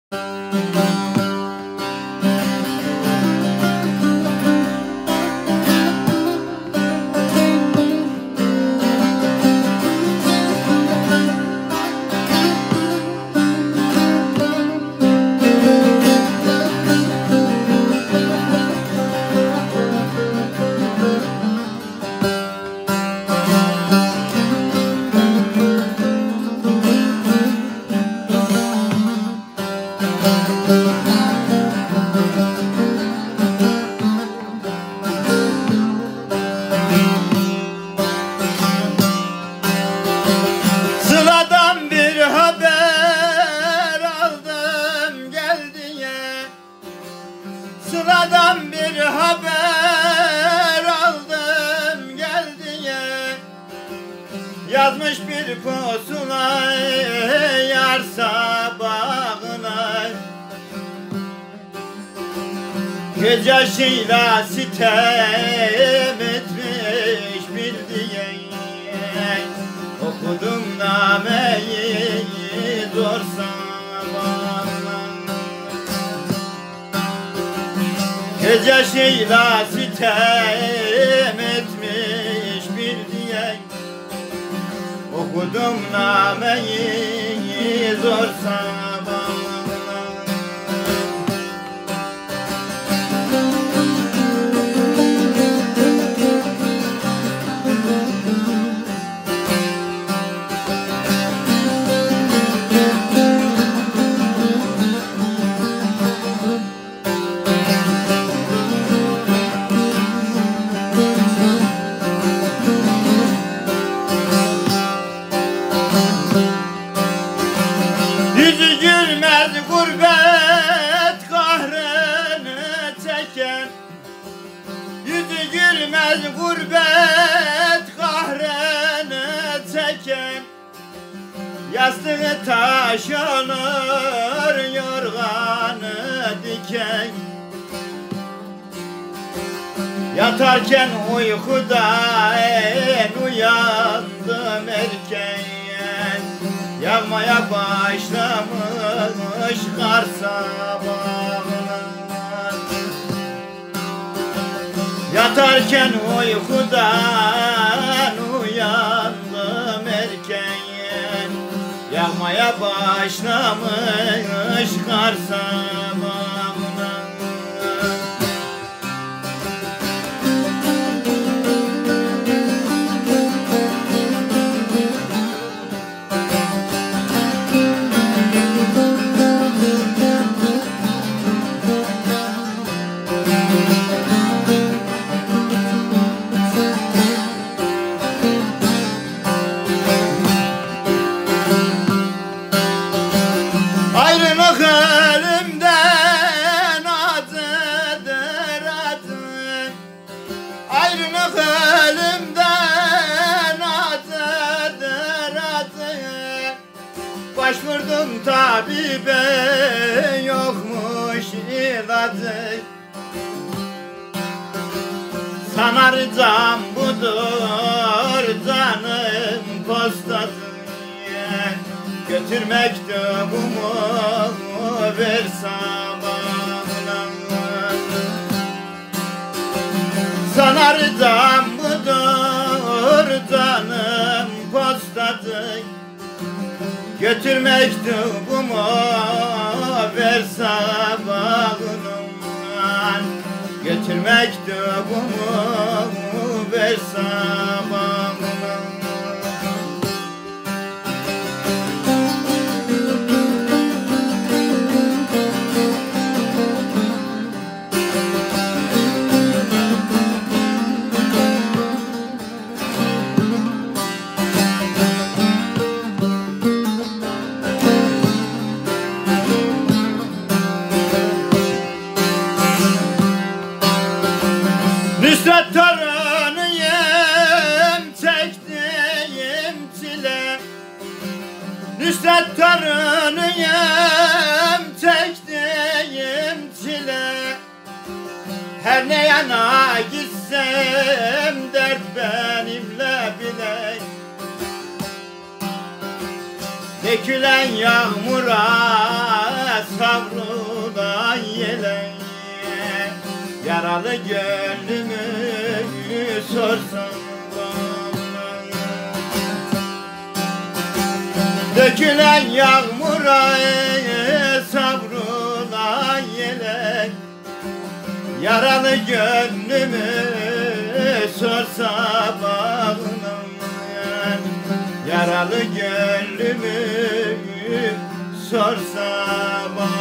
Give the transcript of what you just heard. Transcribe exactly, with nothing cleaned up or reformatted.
Sıladan bir haber aldım gel diye, sıladan bir haber aldım gel diye, yazmış bir pusula yar sabahına, göz yaşıyla sitem etmiş bil diye, okudum nameyi zor sabahına. Göz yaşıyla sitem etmiş bil diye, okudum nameyi zor sabahına. Yüzü gülmez gurbet kahrını çeken, yüzü gülmez gurbet kahrını çeken, yastığı taş olur yorganı diken, yatarken uykuda en uyandım erken, yağmaya başlamış kar sabahına. Yatarken uykudan uyandım erken, yağmaya başlamış kar sabahına. Ayrılık ölümden acıdır acı, ayrılık ölümden acıdır acı, başvurdum tabibe yokmuş ilacı, sanarcam budur canım postacı, götür mektubumu ver sabahına. Sanarcam budur canım postacı, götür mektubumu ver sabahına, götür mektubumu ver sabahına. Nusret torunuyum çektiğim çile, Nusret torunuyum çektiğim çile, her ne yana gitsem dert benimle bile. Dökülen yağmura sav Yaralı gönlümü sorsan bana. Dökülen yağmura savrulan yelek, yaralı gönlümü sorsa bağlanam. Yaralı gönlümü sorsa bağlanam.